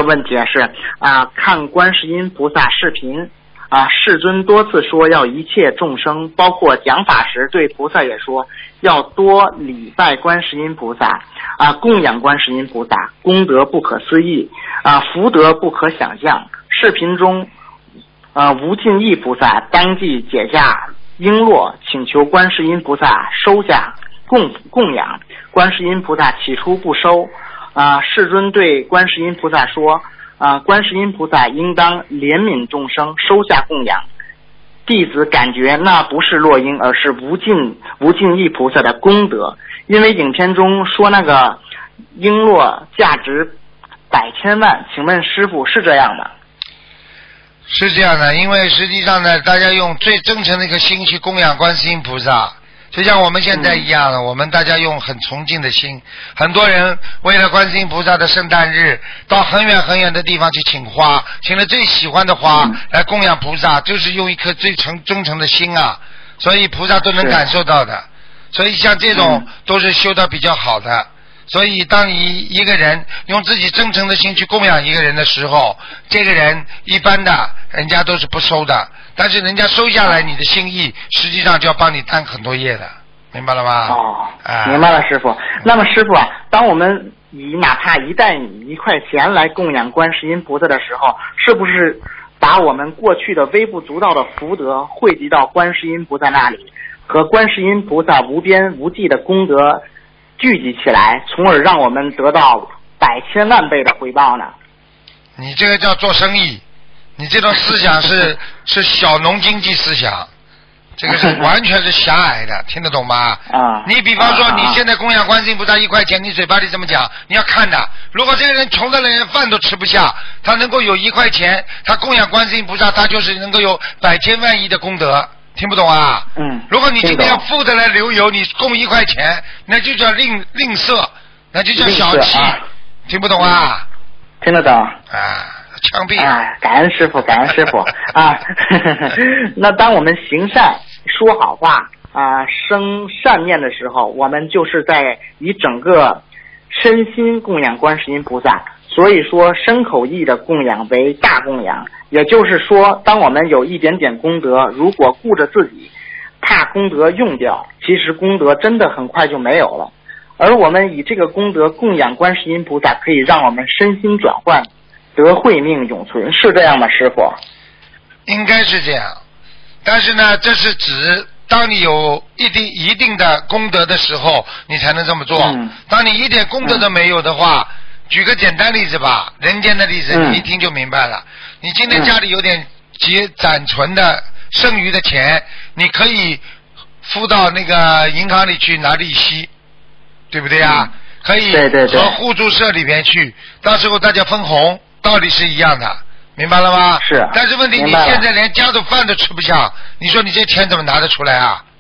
问题是看观世音菩萨视频世尊多次说要一切众生，包括讲法时对菩萨也说要多礼拜观世音菩萨供养观世音菩萨，功德不可思议福德不可想象。视频中无尽意菩萨当即解下璎珞，请求观世音菩萨收下供养。观世音菩萨起初不收世尊对观世音菩萨说观世音菩萨应当怜悯众生，收下供养。弟子感觉那不是落缨，而是无尽意菩萨的功德。因为影片中说那个璎珞价值百千万，请问师父是这样吗？ 是这样的，因为实际上呢，大家用最真诚的一个心去供养观世音菩萨，就像我们现在一样的，我们大家用很崇敬的心，很多人为了观世音菩萨的圣诞日，到很远很远的地方去请花，请了最喜欢的花来供养菩萨，就是用一颗最真诚的心所以菩萨都能感受到的。所以像这种都是修得比较好的。所以当你一个人用自己真诚的心去供养一个人的时候，这个人一般的人家都是不收的，但是人家收下来你的心意，实际上就要帮你担很多业的，明白了吗？ 明白了师父。那么师父当我们哪怕一袋米1块钱来供养观世音菩萨的时候，是不是把我们过去的微不足道的福德汇集到观世音菩萨那里，和观世音菩萨无边无际的功德聚集起来，从而让我们得到百千万倍的回报呢？ 你这个叫做生意，你这种思想是小农经济思想，这个是完全是狭隘的，听得懂吗？你比方说你现在供养观世音菩萨1块钱，你嘴巴里这么讲，你要看的，如果这个人穷的连饭都吃不下，他能够有1块钱，他供养观世音菩萨，他就是能够有百千万亿的功德。听不懂啊？如果你今天要富的来流油，你供1块钱，那就叫吝啬，那就叫小气。听不懂啊？ 听得懂枪毙感恩师父，感恩师父那当我们行善说好话生善念的时候，我们就是在以整个身心供养观世音菩萨。所以说身口意的供养为大供养，也就是说当我们有一点点功德，如果顾着自己怕功德用掉，其实功德真的很快就没有了。而我们以这个功德供养观世音菩萨，可以让我们身心转换，得慧命永存，是这样吗师父？ 应该是这样，但是呢这是指当你有一定的功德的时候你才能这么做当你一点功德都没有的话，举个简单例子吧，人间的例子你一听就明白了。你今天家里有点暂存的剩余的钱，你可以付到那个银行里去拿利息，对不对可以和互助社里边去，到时候大家分红，道理是一样的，明白了吗？ 是。 但是问题你现在连家的饭都吃不下，你说你这钱怎么拿得出来